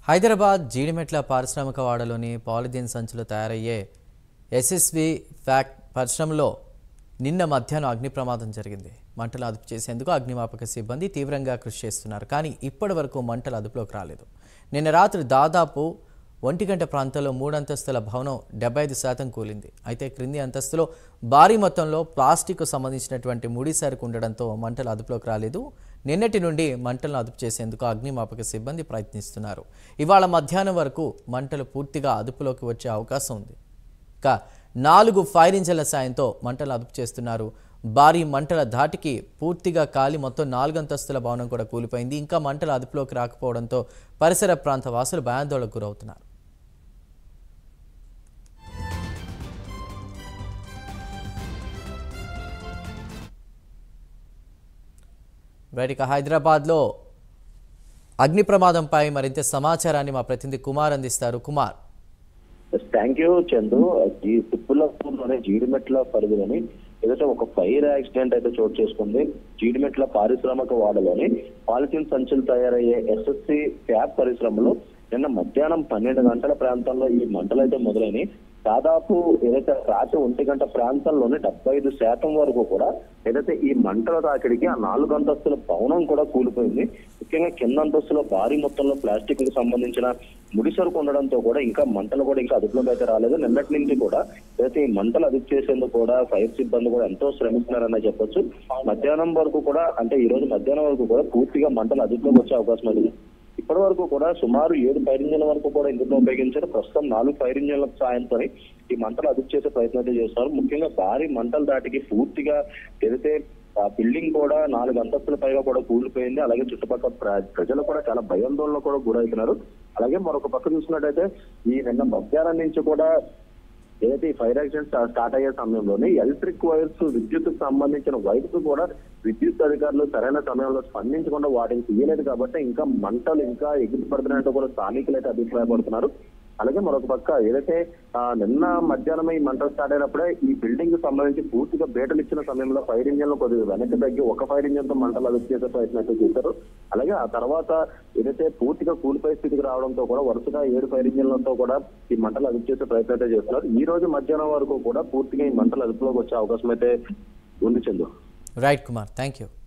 హైదరాబాద్ జీడిమెట్ల పారిశ్రామిక వాడలోని పాలిథీన్ సంచులు తయారయ్యే ఎస్ఎస్వి ఫ్యాక్ట్ పరిశ్రమలో నిన్న మధ్యాహ్నం అగ్ని ప్రమాదం జరిగింది. మంటలు అదుపు చేసేందుకు అగ్నిమాపక సిబ్బంది తీవ్రంగా కృషి చేస్తున్నారు. కానీ ఇప్పటివరకు మంటలు అదుపులోకి రాలేదు. నిన్న రాత్రి దాదాపు 1 గంట ప్రాంతంలో 3 అంతస్తుల భవనం 75% కూలింది. అయితే క్రింది అంతస్తులో భారీ మొత్తంలో ప్లాస్టిక్ సంబంధించినటువంటి ముడి సరుకు ఉండడంతో మంటలు అదుపులోకి రాలేదు. నిన్నటి నుండి మంటలను అదుపు చేసేందుకు అగ్నిమాపక సిబ్బంది ప్రయత్నిస్తున్నారు. ఇవాళ మధ్యాహ్నం వరకు మంటలు పూర్తిగా అదుపులోకి వచ్చే అవకాశం ఉంది. ఇక 4 ఫైర్ ఇంజన్ల సాయంతో మంటలు అదుపు చేస్తున్నారు. భారీ మంటల ధాటికి పూర్తిగా కాలి మొత్తం 4 అంతస్తుల భవనం కూడా కూలిపోయింది. ఇంకా మంటలు అదుపులోకి రాకపోవడంతో పరిసర ప్రాంత వాసులు భయాందోళనకు గురవుతున్నారు. బయటికి హైదరాబాద్లో అగ్ని ప్రమాదంపై మరింత సమాచారాన్ని మా ప్రతినిధి కుమార్ అందిస్తారు. Kumar, thank you Chandu. తిప్పులపూర్లోని జీడిమెట్ల పరిధిలోని ఏదైతే ఒక ఫైర్ యాక్సిడెంట్ అయితే చోటు చేసుకుంది. జీడిమెట్ల పారిశ్రామిక వాడలోని పాలిథిన్ సంచులు తయారయ్యే ఎస్ఎస్సి ఫ్యాబ్ పరిశ్రమలో నిన్న మధ్యాహ్నం 12 గంటల ప్రాంతంలో ఈ మంటలు అయితే మొదలైనవి. దాదాపు ఏదైతే రాత్రి 1 గంట ప్రాంతంలోనే 75% వరకు కూడా ఏదైతే ఈ మంటల తాకిడికి ఆ 4 అంతస్తుల భవనం కూడా కూలిపోయింది. ముఖ్యంగా కింద అంతస్తులో భారీ మొత్తంలో ప్లాస్టిక్ కు సంబంధించిన ముడి సరుకు ఉండడంతో కూడా ఇంకా మంటలు కూడా ఇంకా అదుపులోకి అయితే రాలేదు. నిన్నటి నుంచి కూడా ఏదైతే ఈ మంటలు అదుపు చేసేందుకు కూడా ఫైర్ సిబ్బంది కూడా ఎంతో శ్రమిస్తున్నారని చెప్పొచ్చు. మధ్యాహ్నం వరకు కూడా అంటే ఈ రోజు మధ్యాహ్నం వరకు కూడా పూర్తిగా మంటలు అదుపులోకి వచ్చే అవకాశం ఉంది. ఇప్పటి వరకు కూడా సుమారు 7 ఫైర్ ఇంజన్ల వరకు కూడా ఇందులో ఉపయోగించారు. ప్రస్తుతం 4 ఫైర్ ఇంజన్ల సాయంతో ఈ మంటలు అదుపు చేసే ప్రయత్నం అయితే చేస్తున్నారు. ముఖ్యంగా భారీ మంటల దాటికి పూర్తిగా ఏదైతే ఆ బిల్డింగ్ కూడా 4 అంతస్తుల పైగా కూడా కూలిపోయింది. అలాగే చుట్టుపక్కల ప్రజలు కూడా చాలా భయాందోళన కూడా గురవుతున్నారు. అలాగే మరొక పక్క చూసినట్టయితే ఈ నిన్న మధ్యాహ్నం నుంచి కూడా ఏదైతే ఈ ఫైర్ యాక్సిడెంట్ స్టార్ట్ అయ్యే సమయంలోనే ఎలక్ట్రిక్ వైర్స్ విద్యుత్కు సంబంధించిన వైర్స్ కూడా విద్యుత్ అధికారులు సరైన సమయంలో స్పందించకుండా వాటిని తీయలేదు కాబట్టి ఇంకా మంటలు ఇంకా ఎగిరిపడుతున్నట్టు కూడా స్థానికులు అయితే అభిప్రాయపడుతున్నారు. అలాగే మరొక పక్క ఏదైతే నిన్న మధ్యాహ్నం ఈ మంటలు స్టార్ట్ అయినప్పుడే ఈ బిల్డింగ్ కు సంబంధించి పూర్తిగా బేటలు ఇచ్చిన సమయంలో ఫైర్ ఇంజన్ లో కొద్దిగా వెనక్కి తగ్గి ఒక ఫైర్ ఇంజన్ తో మంటలు అదుపు చేసే ప్రయత్నం అయితే చేశారు. అలాగే ఆ తర్వాత ఏదైతే పూర్తిగా కూలిపోయే స్థితికి రావడంతో కూడా వరుసగా 7 ఫైర్ ఇంజన్లతో కూడా ఈ మంటలు అదుపు చేసే ప్రయత్నం అయితే చేస్తున్నారు. ఈ రోజు మధ్యాహ్నం వరకు కూడా పూర్తిగా ఈ మంటలు అదుపులోకి వచ్చే అవకాశం అయితే ఉంది Chandu. Right Kumar, thank you.